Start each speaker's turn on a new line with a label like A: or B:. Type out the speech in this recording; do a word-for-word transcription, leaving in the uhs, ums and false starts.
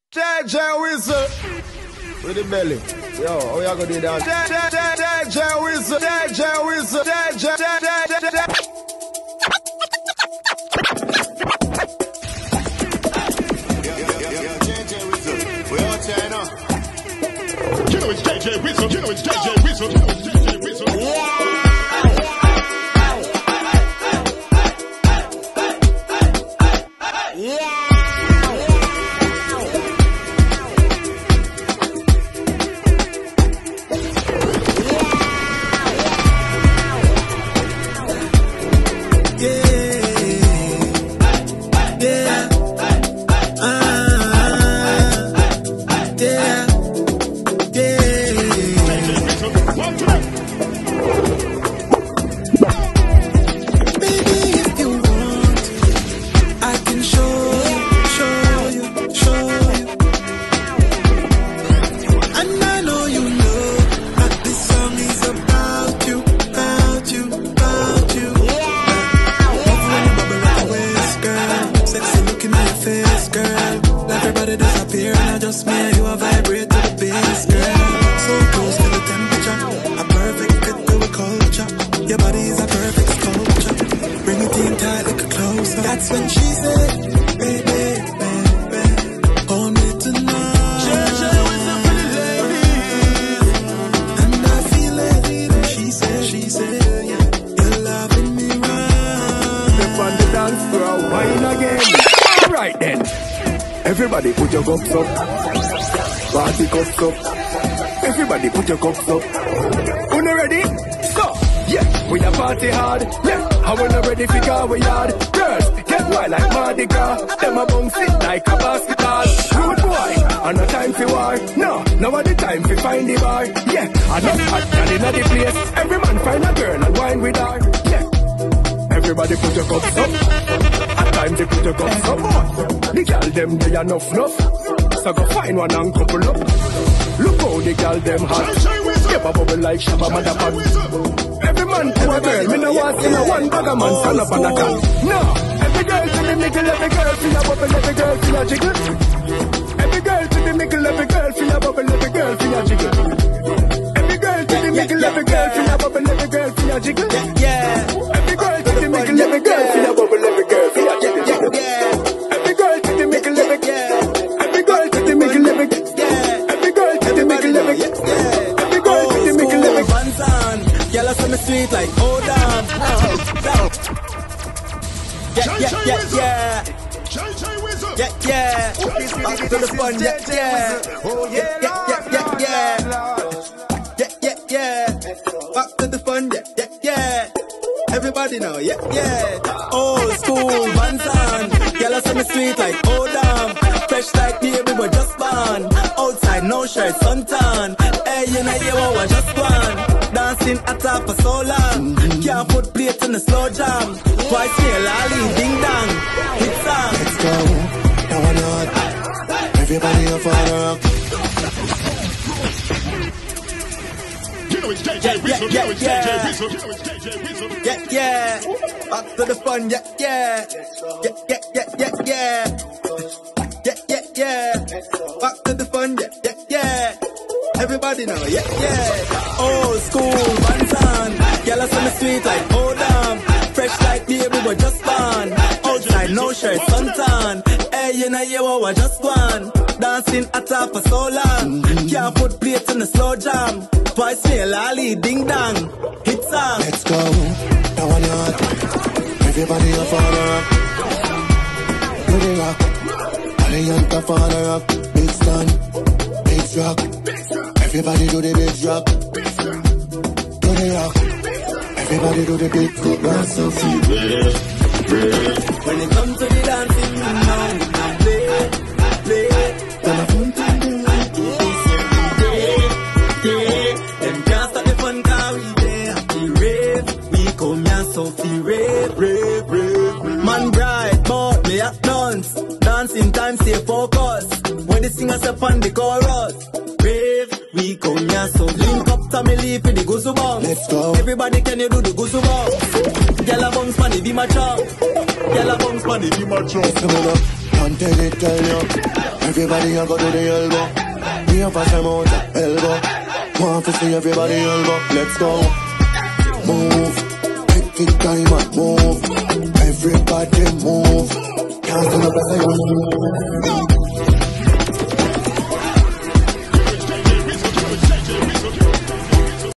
A: J J Whistle with the belly. Yo, how y'all gonna do that? J J Whistle, J J Whistle, J J Whistle. We out here now. You know it's J J Whistle. You know it's J J Whistle. You know it's J J Whistle. Yeah.
B: Everybody put your cups up, party cups up. Everybody put your cups up. Who not ready? So, yeah, we a party hard. Yeah, I wanna ready for car we yard. Girls, get wild like Mardi Gras. Them a bounce it like a basketball. Rude boy, and no time for war. No, now are the time for find the bar. Yeah, I not hot girl inna the place. Every man find a girl and wine with her. Yeah, everybody put your cups up. Time to put your cups up. The girl them they enough enough. So go find one and couple up. Look how the girl them hot. Give a bubble like Shabba Motherfucker. Every man to a girl, me no want see no one bag a man stand up on a can. No, every girl to the middle, every girl feel a bubble, every girl feel a jiggle. Every girl to the middle, every girl feel a bubble, every girl feel a jiggle. Every girl to the middle, every girl feel a bubble, every girl feel a jiggle. Yeah. Every girl to the middle, every girl feel a bubble, every girl feel a jiggle. Yeah. Every girl to the middle, every girl. Every girl to the middle, every yeah. Every girl to the middle, every yeah. Every girl to the middle, every
C: one's on. Y'all are from the street like hold on. Yeah, yeah, yeah, yeah. Yeah, yeah. Back to the fun, yeah, yeah. Yeah, yeah, yeah, yeah. Yeah, yeah, yeah. Back to the fun, yeah, yeah, yeah. Everybody know, yeah, yeah. Old school, one's on. Y'all are from the street like hold on. Fresh like baby, we just born. Outside, no shirt, suntan. Hey, you know you what we just born. Dancing at top for so long. Mm-hmm. Can't put plates in the slow jam. Twice here, lolly, ding dong. Hit song.
D: Let's go. Now or not. Everybody up on the rock.
A: You know it's J J Whistle. You know it's J J Whistle. You know it's J J Whistle.
C: Yeah, yeah. Back to the fun, yeah, yeah. Yeah, yeah, yeah, yeah, yeah. Yeah, yeah, yeah. Back to the fun, yeah, yeah, yeah. Everybody know, yeah, yeah. Old school, one's on. Y'all are on the street like hold on. Fresh like baby, we just born. Outside, no shirt, suntan. Hey, you know you what we just born. Dancing at top for so long. Can't put plates in the slow jam. Twice me lolly, ding dong. Hit song.
D: Let's go. Now or not. Everybody up on the rock. Do the rock. Allianta for the rock. Big stand. Big rock. Everybody do the big rock. Do the rock. Everybody do the big rock. Dance so feel red, red.
C: When it comes to the dancing, you know we can play, play.
D: Then I fun to do it.
C: Them can't stop the fun 'cause we there. Happy rave. We come here so feel rave, rave, rave. Man bright, but me at dance. Dancing time, stay focused. When the singers up on the chorus. Rave, we come here so link up to me leave for the goosey bounce.
D: Let's go.
C: Everybody can you do the goosey bounce? Gyal a bounce pon the be my chop. Gyal a bounce pon the be my chop.
D: Let's go. Can't tell it, tell you. Everybody a go to the elbow. We have a some out elbow. Want to see everybody elbow. Let's go. Move. Take it time and move. Everybody move. Can't stand up and say